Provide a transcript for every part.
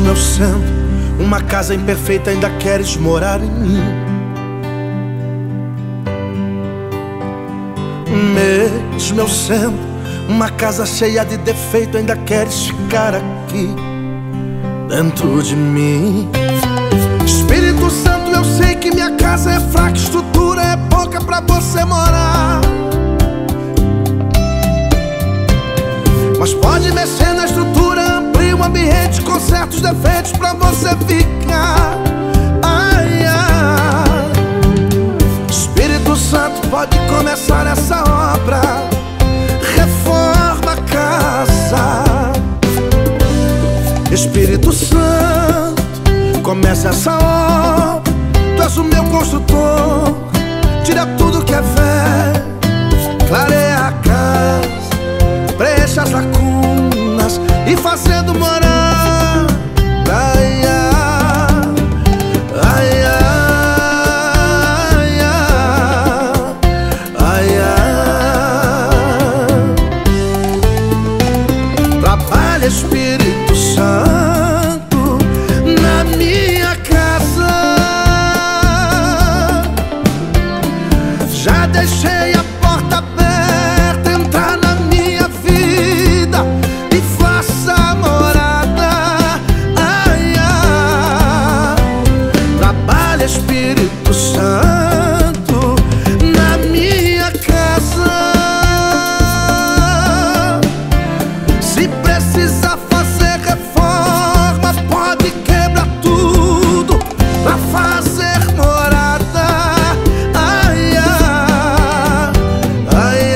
Mesmo eu sendo uma casa imperfeita, ainda queres morar em mim. Mesmo eu sendo uma casa cheia de defeito, ainda queres ficar aqui dentro de mim. Espírito Santo, eu sei que minha casa é fraca, estrutura é pouca pra você morar, mas pode mexer na estrutura, amplia o ambiente, conserta os defeitos pra você ficar. Ai, ai. Espírito Santo, pode começar essa obra, reforma a casa. Espírito Santo, comece essa obra, tu és o meu construtor. Tira tudo que é velho, clareia a casa, preencha as lacunas e fazendo morar. Ai, ai, ai, ai, ai. Trabalha, Espírito Santo, na minha casa. Já deixei a porta aberta, entrar na minha vida e faça morada. Ai, ai. Trabalha, Espírito Santo, na minha casa. Se precisar fazer reforma, pode quebrar tudo pra fazer morada. Ai, ai,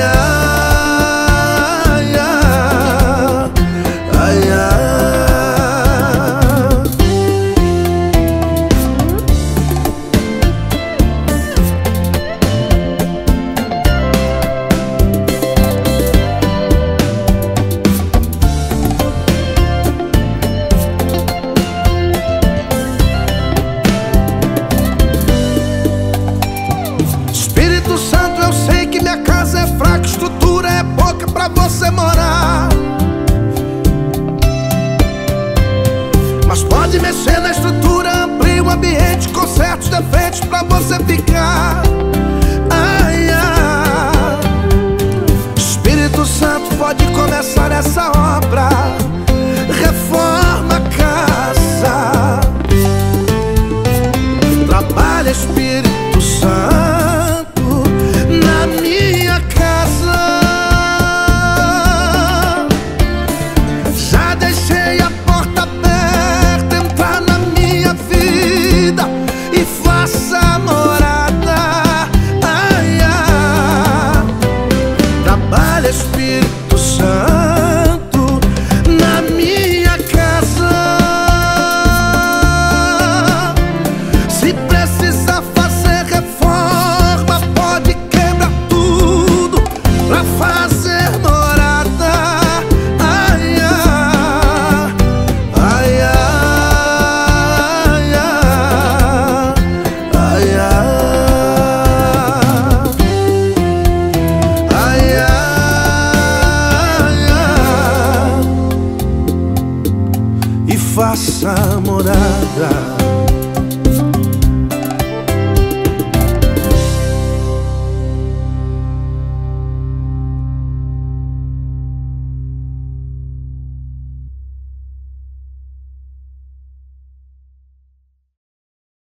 ai, ai, ai, Espírito Santo, eu sei que minha casa é fraca, estrutura é pouca pra você morar, mas pode mexer na estrutura, amplia o ambiente, conserta os defeitos pra você ficar. Ai, ai. Espírito Santo, pode começar essa obra, reforma a casa. Trabalha, Espírito Santo, na minha casa. Já deixei a porta aberta, entrar na minha vida e faça morada. Ai, ai. Trabalha, Espírito Santo, na minha casa. Se precisar fazer reforma, pode quebrar tudo pra fazer morada. Ai, ai, ai, ai, ai, ai, ai, ai, e faça morada.